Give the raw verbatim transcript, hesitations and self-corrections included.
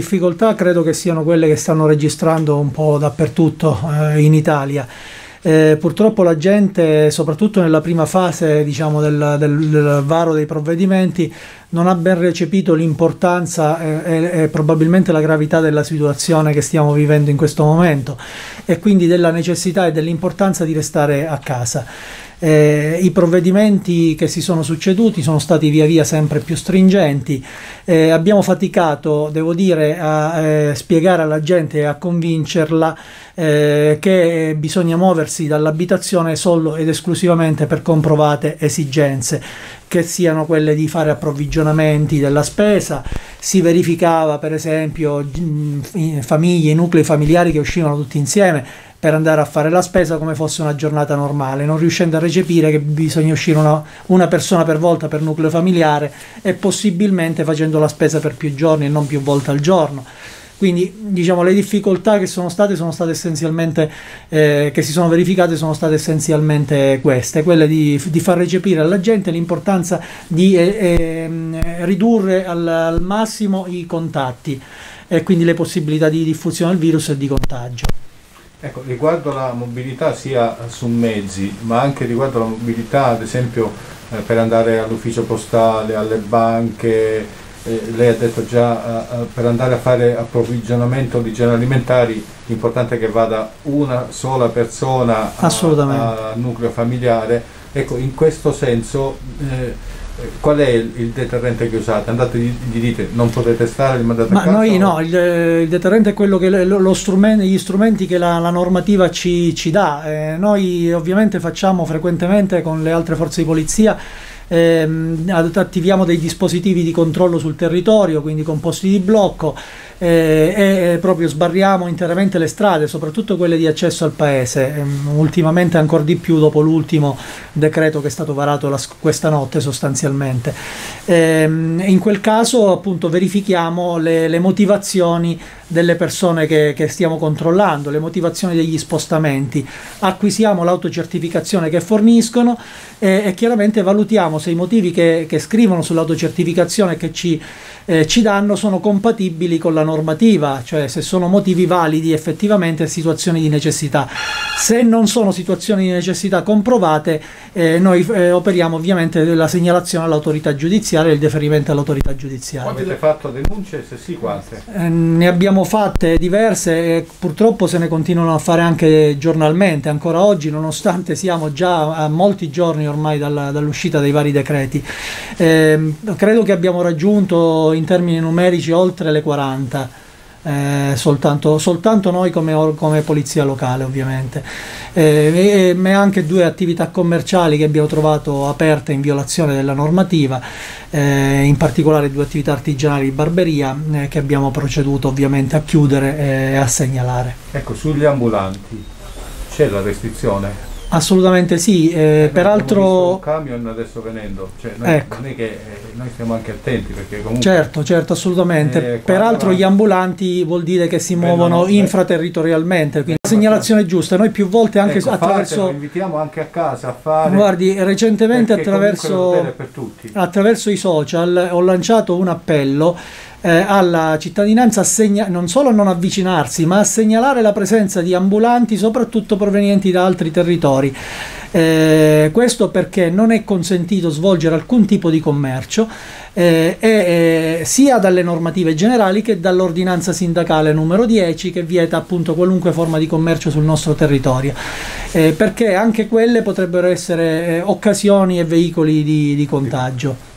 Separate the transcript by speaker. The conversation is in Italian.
Speaker 1: difficoltà credo che siano quelle che stanno registrando un po' dappertutto eh, in Italia. Eh, purtroppo la gente, soprattutto nella prima fase, diciamo, del, del, del varo dei provvedimenti, non ha ben recepito l'importanza e, e probabilmente la gravità della situazione che stiamo vivendo in questo momento, e quindi della necessità e dell'importanza di restare a casa. Eh, I provvedimenti che si sono succeduti sono stati via via sempre più stringenti. Eh, abbiamo faticato, devo dire, a eh, spiegare alla gente e a convincerla eh, che bisogna muoversi dall'abitazione solo ed esclusivamente per comprovate esigenze, che siano quelle di fare approvvigionamenti della spesa. Si verificava per esempio famiglie, nuclei familiari che uscivano tutti insieme per andare a fare la spesa come fosse una giornata normale, non riuscendo a recepire che bisogna uscire una, una persona per volta per nucleo familiare, e possibilmente facendo la spesa per più giorni e non più volte al giorno. Quindi, diciamo, le difficoltà che sono state sono state essenzialmente eh, che si sono verificate sono state essenzialmente queste, quelle di, di far recepire alla gente l'importanza di eh, eh, ridurre al, al massimo i contatti e quindi le possibilità di diffusione del virus e di contagio.
Speaker 2: Ecco, riguardo la mobilità sia su mezzi, ma anche riguardo la mobilità, ad esempio eh, per andare all'ufficio postale, alle banche, eh, lei ha detto già eh, per andare a fare approvvigionamento di generi alimentari, l'importante è che vada una sola persona a, a nucleo familiare. Ecco, in questo senso eh, qual è il, il deterrente che usate? Andate, gli, gli dite non potete stare, li mandate
Speaker 1: Ma
Speaker 2: a casa?
Speaker 1: noi
Speaker 2: o...
Speaker 1: no, il, il deterrente è quello che lo, lo strumento, gli strumenti che la, la normativa ci, ci dà. Eh, noi ovviamente facciamo frequentemente con le altre forze di polizia, ehm, attiviamo dei dispositivi di controllo sul territorio, quindi con posti di blocco, eh, e proprio sbarriamo interamente le strade, soprattutto quelle di accesso al paese, ehm, ultimamente ancora di più dopo l'ultimo decreto che è stato varato la, questa notte sostanzialmente. Ehm, in quel caso appunto verifichiamo le, le motivazioni delle persone che, che stiamo controllando, le motivazioni degli spostamenti, acquisiamo l'autocertificazione che forniscono e, e chiaramente valutiamo se i motivi che, che scrivono sull'autocertificazione che ci, eh, ci danno sono compatibili con la normativa, cioè se sono motivi validi effettivamente in situazioni di necessità. Se non sono situazioni di necessità comprovate, eh, noi eh, operiamo ovviamente la segnalazione all'autorità giudiziaria e il deferimento all'autorità giudiziaria.
Speaker 2: Avete fatto denunce? Se sì, quante?
Speaker 1: Eh, ne abbiamo fatte diverse e purtroppo se ne continuano a fare anche giornalmente, ancora oggi, nonostante siamo già a molti giorni ormai dalla, dall'uscita dei vari decreti. Eh, credo che abbiamo raggiunto in termini numerici oltre le quaranta, eh, soltanto, soltanto noi come, come polizia locale ovviamente, eh, e, e anche due attività commerciali che abbiamo trovato aperte in violazione della normativa, eh, in particolare due attività artigianali di barberia eh, che abbiamo proceduto ovviamente a chiudere e a segnalare.
Speaker 2: Ecco, sugli ambulanti c'è la restrizione?
Speaker 1: Assolutamente sì, eh,
Speaker 2: eh,
Speaker 1: peraltro
Speaker 2: un camion adesso venendo, cioè noi,
Speaker 1: ecco.
Speaker 2: non è che eh, noi stiamo anche attenti perché comunque
Speaker 1: certo, certo, assolutamente, eh, peraltro gli ambulanti vuol dire che si muovono no, infraterritorialmente, quindi la segnalazione è giusta. Noi più volte anche
Speaker 2: ecco,
Speaker 1: attraverso
Speaker 2: fatelo, invitiamo anche a casa a fare,
Speaker 1: guardi, recentemente attraverso,
Speaker 2: per tutti.
Speaker 1: attraverso i social ho lanciato un appello Eh, alla cittadinanza a non solo a non avvicinarsi, ma a segnalare la presenza di ambulanti soprattutto provenienti da altri territori. Eh, questo perché non è consentito svolgere alcun tipo di commercio eh, eh, sia dalle normative generali che dall'ordinanza sindacale numero dieci che vieta appunto qualunque forma di commercio sul nostro territorio, eh, perché anche quelle potrebbero essere eh, occasioni e veicoli di, di contagio.